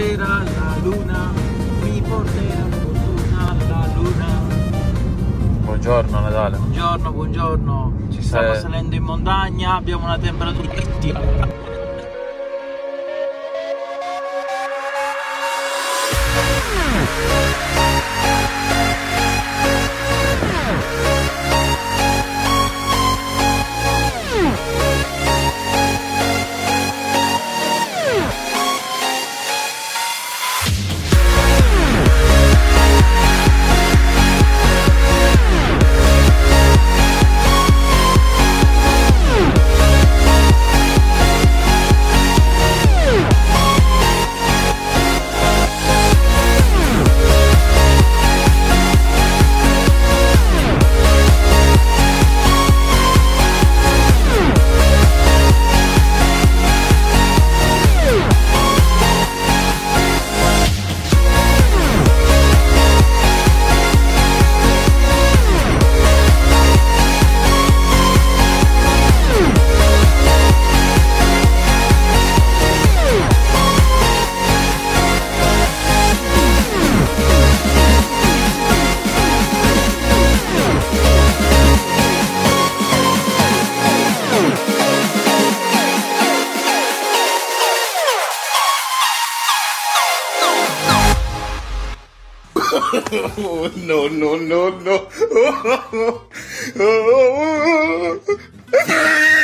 sera la luna mi porterà fortuna, la luna. Buongiorno Natale. Buongiorno, buongiorno. Ci stiamo salendo in montagna, abbiamo una temperatura. Oh, no, no, no, no.